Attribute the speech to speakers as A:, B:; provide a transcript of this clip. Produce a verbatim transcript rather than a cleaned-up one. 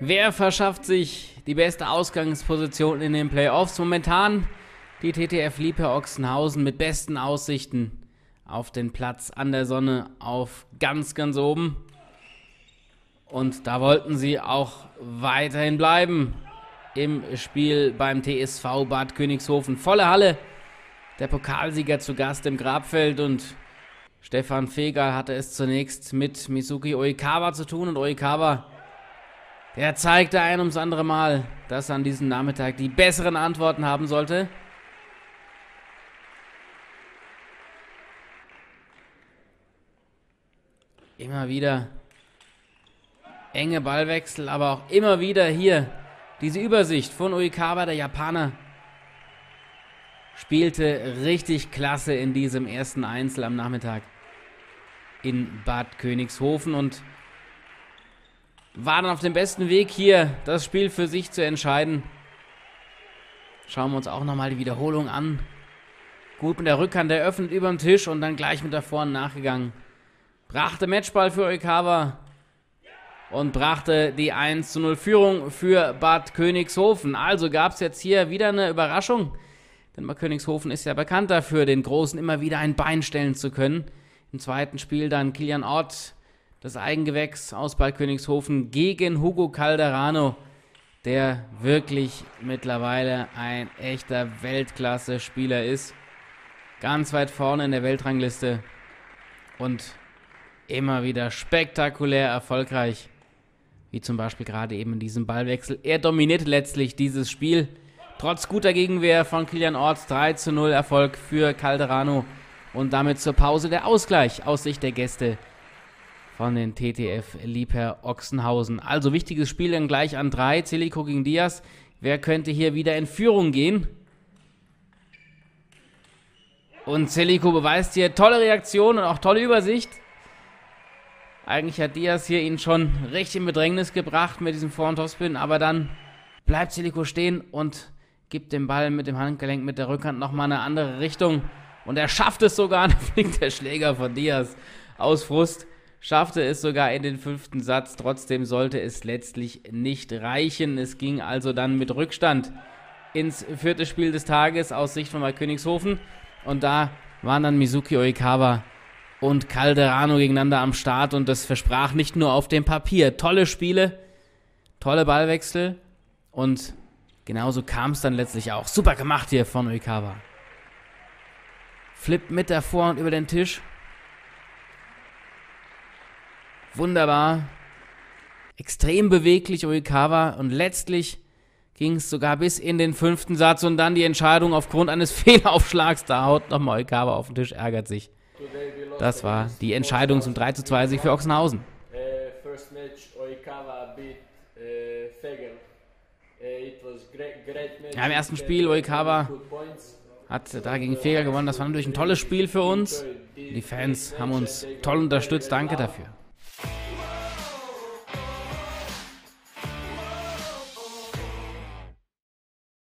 A: Wer verschafft sich die beste Ausgangsposition in den Playoffs? Momentan die T T F Liebherr Ochsenhausen mit besten Aussichten auf den Platz an der Sonne auf ganz, ganz oben. Und da wollten sie auch weiterhin bleiben im Spiel beim T S V Bad Königshofen. Volle Halle, der Pokalsieger zu Gast im Grabfeld, und Stefan Fegal hatte es zunächst mit Mizuki Oikawa zu tun, und Oikawa, der zeigte ein ums andere Mal, dass er an diesem Nachmittag die besseren Antworten haben sollte. Immer wieder enge Ballwechsel, aber auch immer wieder hier diese Übersicht von Oikawa, der Japaner. Spielte richtig klasse in diesem ersten Einzel am Nachmittag in Bad Königshofen und war dann auf dem besten Weg, hier das Spiel für sich zu entscheiden. Schauen wir uns auch nochmal die Wiederholung an. Gut mit der Rückhand eröffnet über dem Tisch und dann gleich mit der Vorhand nachgegangen. Brachte Matchball für Oikawa und brachte die eins zu null Führung für Bad Königshofen. Also gab es jetzt hier wieder eine Überraschung, denn Bad Königshofen ist ja bekannt dafür, den Großen immer wieder ein Bein stellen zu können. Im zweiten Spiel dann Kilian Ott, das Eigengewächs aus Bad Königshofen, gegen Hugo Calderano, der wirklich mittlerweile ein echter Weltklasse-Spieler ist. Ganz weit vorne in der Weltrangliste und immer wieder spektakulär erfolgreich, wie zum Beispiel gerade eben in diesem Ballwechsel. Er dominierte letztlich dieses Spiel, trotz guter Gegenwehr von Kilian Ott. drei zu null Erfolg für Calderano und damit zur Pause der Ausgleich aus Sicht der Gäste von den T T F Liebherr Ochsenhausen. Also wichtiges Spiel dann gleich an drei. Zeliko gegen Diaz. Wer könnte hier wieder in Führung gehen? Und Zeliko beweist hier tolle Reaktion und auch tolle Übersicht. Eigentlich hat Diaz hier ihn schon richtig in Bedrängnis gebracht mit diesem Vor- und Topspin, aber dann bleibt Zeliko stehen und gibt den Ball mit dem Handgelenk, mit der Rückhand nochmal eine andere Richtung. Und er schafft es sogar, da fliegt der Schläger von Diaz aus Frust, schaffte es sogar in den fünften Satz. Trotzdem sollte es letztlich nicht reichen. Es ging also dann mit Rückstand ins vierte Spiel des Tages aus Sicht von Bad Königshofen. Und da waren dann Mizuki Oikawa und Calderano gegeneinander am Start, und das versprach nicht nur auf dem Papier tolle Spiele, tolle Ballwechsel, und genauso kam es dann letztlich auch. Super gemacht hier von Oikawa. Flippt mit der Vorhand über den Tisch. Wunderbar. Extrem beweglich Oikawa, und letztlich ging es sogar bis in den fünften Satz und dann die Entscheidung aufgrund eines Fehlaufschlags. Da haut nochmal Oikawa auf den Tisch, ärgert sich. Das war die Entscheidung zum drei zu zwei Sieg für Ochsenhausen. Ja, im ersten Spiel Oikawa hat da gegen Fegal gewonnen. Das war natürlich ein tolles Spiel für uns. Die Fans haben uns toll unterstützt. Danke dafür.